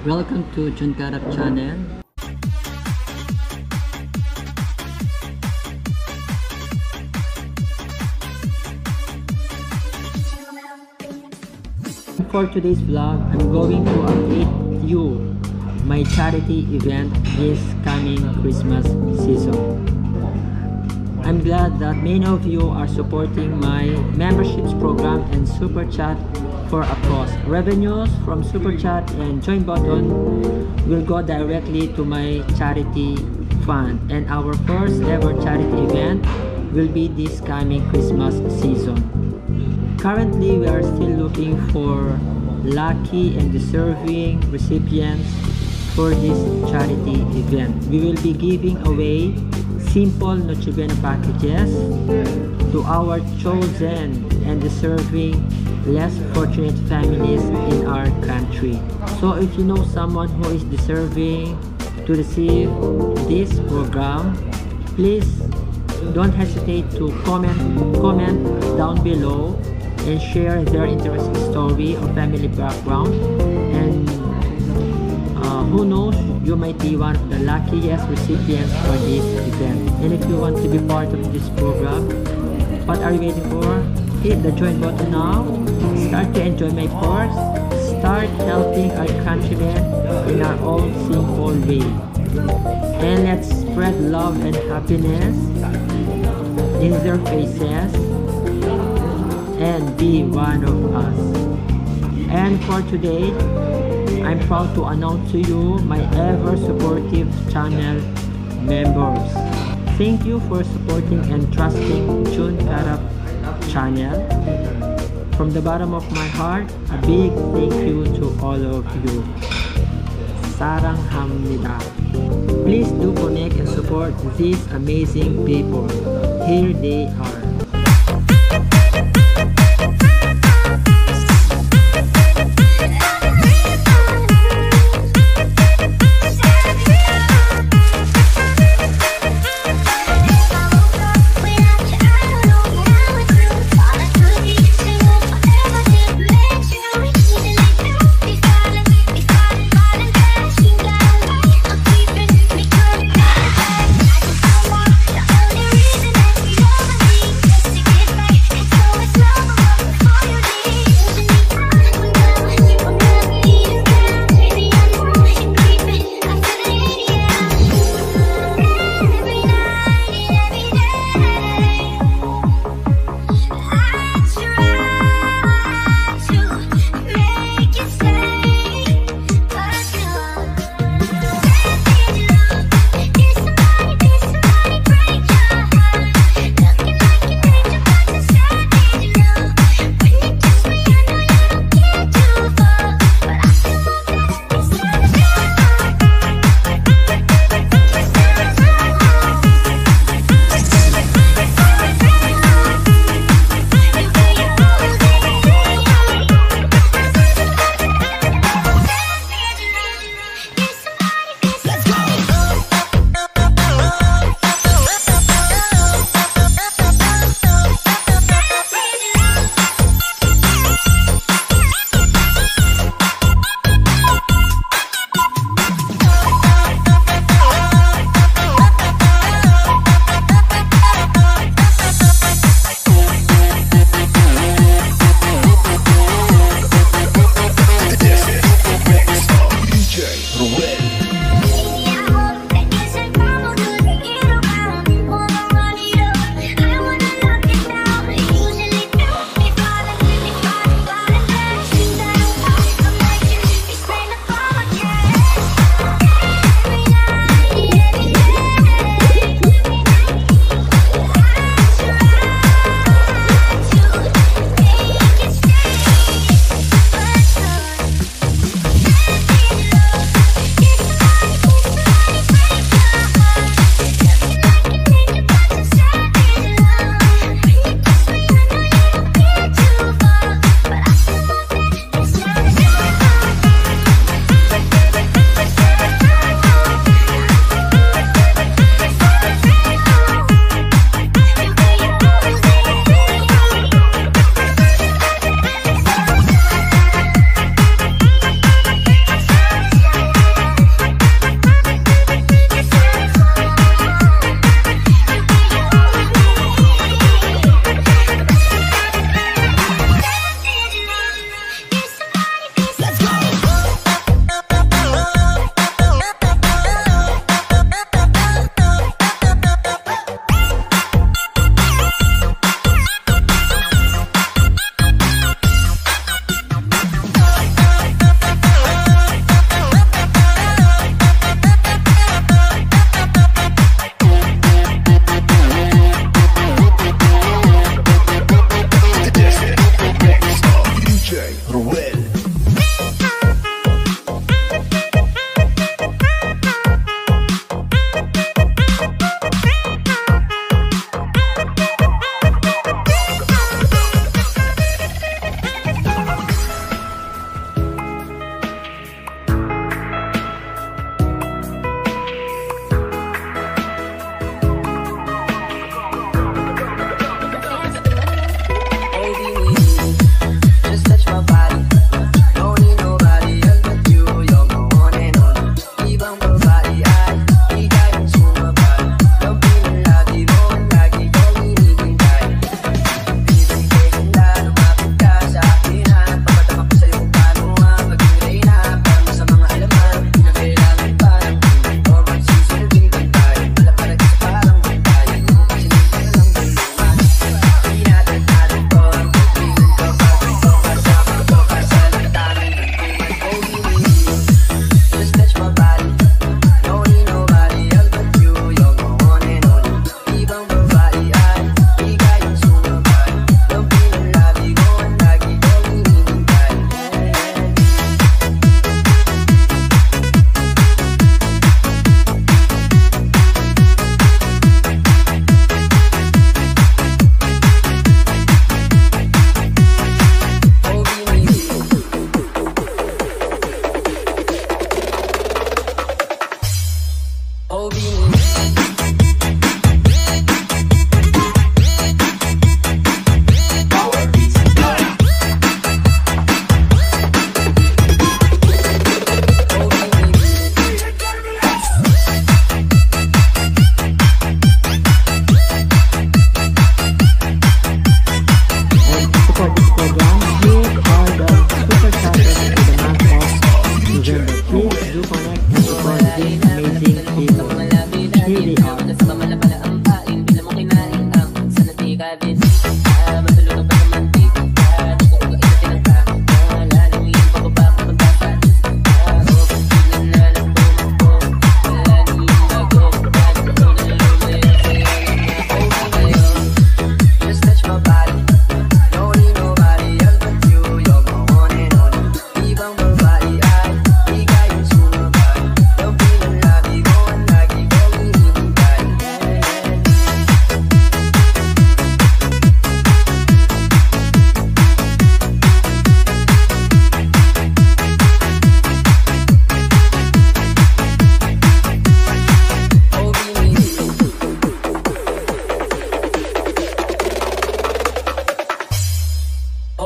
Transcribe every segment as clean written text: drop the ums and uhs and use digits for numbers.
Welcome to Jun Karap channel. For today's vlog, I'm going to update you my charity event this coming Christmas season. I'm glad that many of you are supporting my memberships program and Super Chat for a cause. Revenues from Super Chat and Join button will go directly to my charity fund, and our first ever charity event will be this coming Christmas season. Currently, we are still looking for lucky and deserving recipients for this charity event. We will be giving away simple Noche Buena packages to our chosen and deserving less fortunate families in our country. So if you know someone who is deserving to receive this program, please don't hesitate to comment down below and share their interesting story or family background, and who knows, you might be one of the luckiest recipients for this event. And if you want to be part of this program, what are you waiting for? Hit the join button now. Start to enjoy my course. Start helping our countrymen in our own simple way. And let's spread love and happiness in their faces and be one of us. And for today, I'm proud to announce to you my ever supportive channel members. Thank you for supporting and trusting Jun Karap channel. From the bottom of my heart, a big thank you to all of you. Saranghamnida. Please do connect and support these amazing people. Here they are.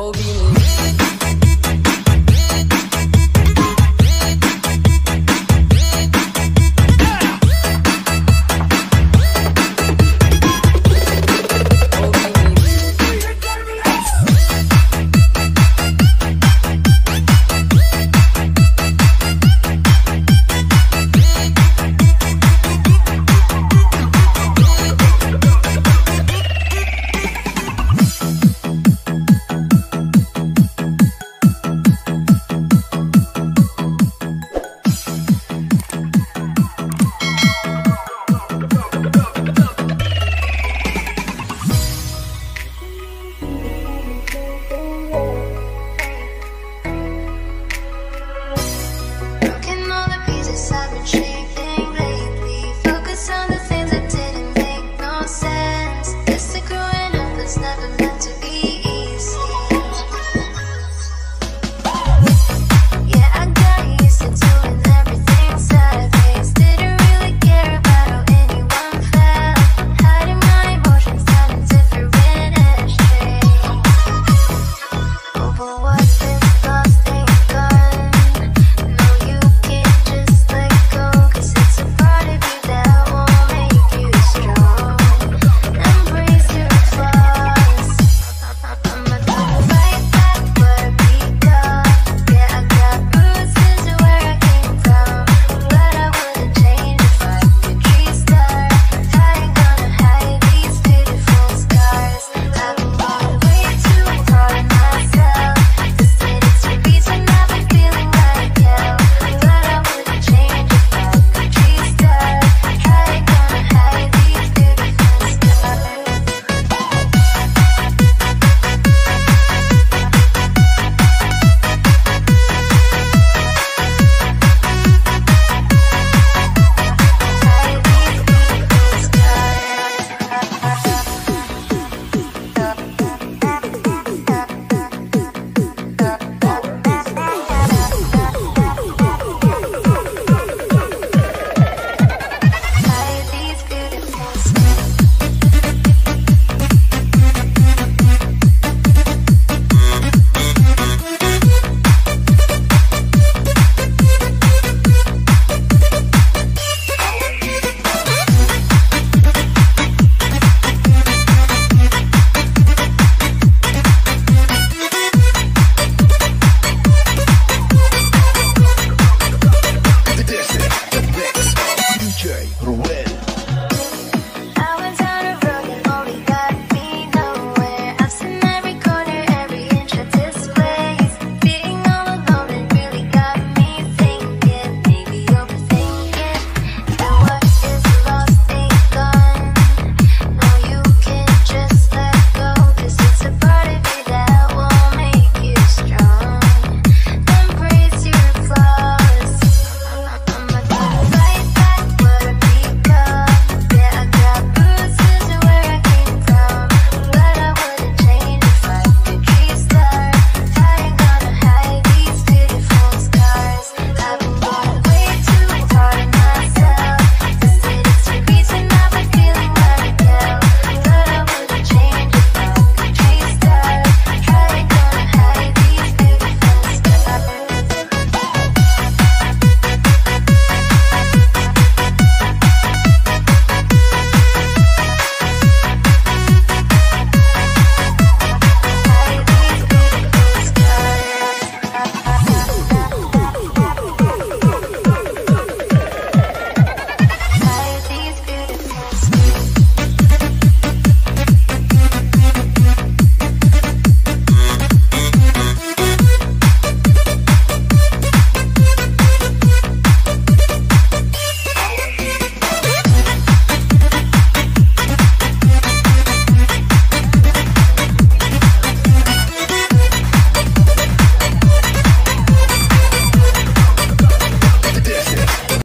I'll be